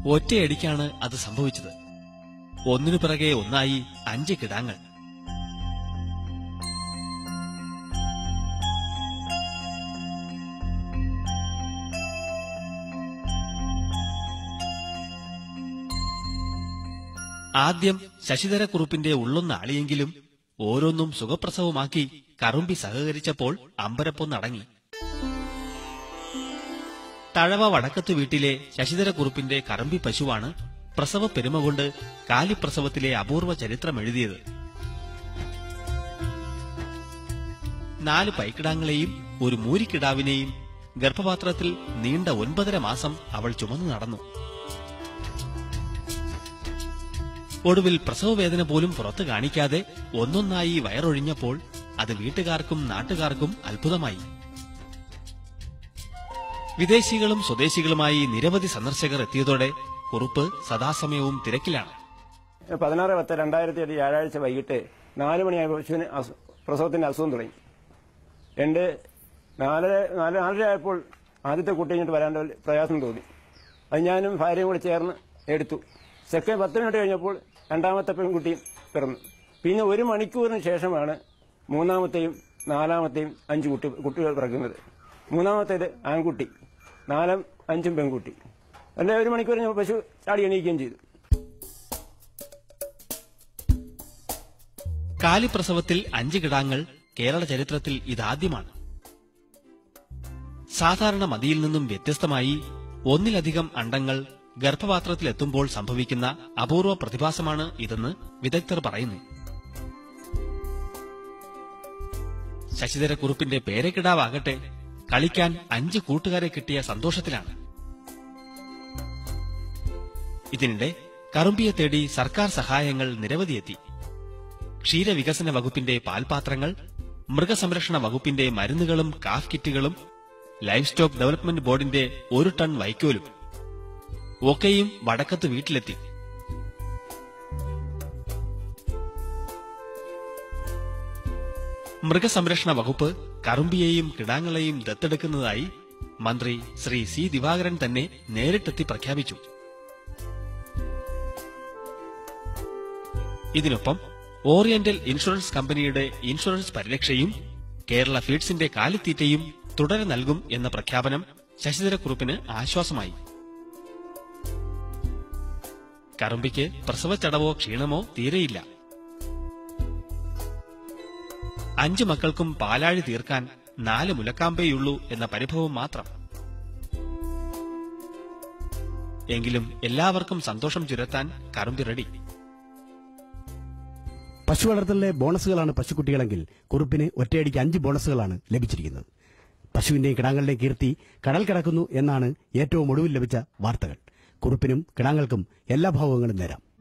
ഒറ്റയടിക്കാണ് അത് സംഭവിച്ചത്. ഒന്നിനു പിറകെ ഒന്നായി 5 കിടാങ്ങൾ. ആദ്യം ശശിധരക്കുറുപ്പിന്റെ ഉള്ളൊന്ന് ആളിയെങ്കിലും ഓരോന്നും സുഖപ്രസവമാക്കി കറുമ്പി സഹകരിച്ചപ്പോൾ അമ്പരപ്പൊന്നടങ്ങി. തഴവ വടക്കത്തു വീട്ടിലെ ശശിധരക്കുറുപ്പിന്റെ കറമ്പി പശുവാണ് പ്രസവ പെരുമ കൊണ്ട് കാലിപ്രസവത്തിലെ അപൂർവ ചരിത്രം എഴുതിയത്. 4 പൈക്കിടാങ്ങളെയും ഒരു മൂരിക്കിടാവിനെയും ഗർഭപാത്രത്തിൽ നീണ്ട 9.5 മാസം അവൾ ചുമന്നു നടന്നു. ഒടുവിൽ പ്രസവവേദന പോലും പുറത്തു കാണിക്കാതെ ഒന്നൊന്നായി വയറൊഴിഞ്ഞപ്പോൾ അത് വീട്ടുകാർക്കും നാട്ടുകാർക്കും അത്ഭുതമായി. വിദേശികളും സ്വദേശികളുമായി നിരവധി സന്ദർശകർ എത്തിയതോടെ കുറുപ്പ് സദാസമയവും തിരക്കിലാണ്. 16/10/2007 വ്യാഴാഴ്ച വൈകിട്ട് 4 മണിയായ പശുവിന് പ്രസവത്തിന്റെ അസുഖം തുടങ്ങി. 4:30 ആയപ്പോൾ ആദ്യത്തെ കുട്ടി ഇങ്ങോട്ട് വരാൻ പ്രയാസം തോന്നി. അത് ഞാനും ഭാര്യയും കൂടി ചേർന്ന് എടുത്തു. സെക്കൻഡ് 10 മിനിറ്റ് കഴിഞ്ഞപ്പോൾ രണ്ടാമത്തെ പെൺകുട്ടിയും പിറന്നു. പിന്നെ 1 മണിക്കൂറിന് ശേഷമാണ് മൂന്നാമത്തെയും 4-മത്തെയും 5 കുട്ടികൾ പിറക്കുന്നത്. മൂന്നാമത്തേത് ആൺകുട്ടി, 4-ഉം 5-ഉം പെൺകുട്ടി. 1 മണിക്കൂർ കഴിഞ്ഞപ്പോൾ പശു ചാടി എണീക്കുകയും ചെയ്തു. കാലിപ്രസവത്തിൽ 5 കിടാങ്ങൾ കേരള ചരിത്രത്തിൽ ഇതാദ്യമാണ്. സാധാരണ മതിയിൽ നിന്നും വ്യത്യസ്തമായി ഒന്നിലധികം അണ്ടങ്ങൾ ഗർഭപാത്രത്തിലെത്തുമ്പോൾ സംഭവിക്കുന്ന അപൂർവ പ്രതിഭാസമാണ് ഇതെന്ന് വിദഗ്ധർ പറയുന്നു. ശശിധരക്കുറുപ്പിന്റെ പേരക്കിടാവാകട്ടെ കളിക്കാൻ 5 കൂട്ടുകാരെ കിട്ടിയ സന്തോഷത്തിലാണ്. ഇതിനിടെ കറുമ്പിയെ തേടി സർക്കാർ സഹായങ്ങൾ നിരവധിയെത്തി. ക്ഷീരവികസന വകുപ്പിന്റെ പാൽപാത്രങ്ങൾ, മൃഗസംരക്ഷണ വകുപ്പിന്റെ മരുന്നുകളും കാഫ് കിറ്റുകളും, ലൈഫ് സ്റ്റോക്ക് ഡെവലപ്മെന്റ് ബോർഡിന്റെ 1 ടൺ വൈക്കോലും ഒക്കെയും വടക്കത്ത് വീട്ടിലെത്തി. മൃഗസംരക്ഷണ വകുപ്പ് കറുമ്പിയെയും കിടാങ്ങളെയും ദത്തെടുക്കുന്നതായി മന്ത്രി ശ്രീ സി ദിവാകരൻ തന്നെ നേരിട്ടെത്തി പ്രഖ്യാപിച്ചു. ഇതിനൊപ്പം ഓറിയന്റൽ ഇൻഷുറൻസ് കമ്പനിയുടെ ഇൻഷുറൻസ് പരിരക്ഷയും കേരള ഫീഡ്സിന്റെ കാലിത്തീറ്റയും തുടരെ നൽകും എന്ന പ്രഖ്യാപനം ശശിധരക്കുറുപ്പിന് ആശ്വാസമായി. കറുമ്പിക്ക് പ്രസവച്ചടവോ ക്ഷീണമോ തീരെയില്ല. 5 മക്കൾക്കും പാലാഴി തീർക്കാൻ 4 മുലക്കാമ്പേയുള്ളൂ എന്ന പരിഭവം മാത്രം. എങ്കിലും എല്ലാവർക്കും സന്തോഷം ചുരത്താൻ കറുമ്പി റെഡി. പശു വളർത്തലിലെ ബോണസുകളാണ് പശുക്കുട്ടികളെങ്കിൽ കുറുപ്പിന് ഒറ്റയടിക്ക് 5 ബോണസുകളാണ് ലഭിച്ചിരിക്കുന്നത്. പശുവിന്റെയും കിടാങ്ങളുടെയും കീർത്തി കടൽ കടക്കുന്നു എന്നാണ് ഏറ്റവും ഒടുവിൽ ലഭിച്ച വാർത്തകൾ. കുറുപ്പിനും കിടാങ്ങൾക്കും എല്ലാ ഭാവങ്ങളും നേരാം.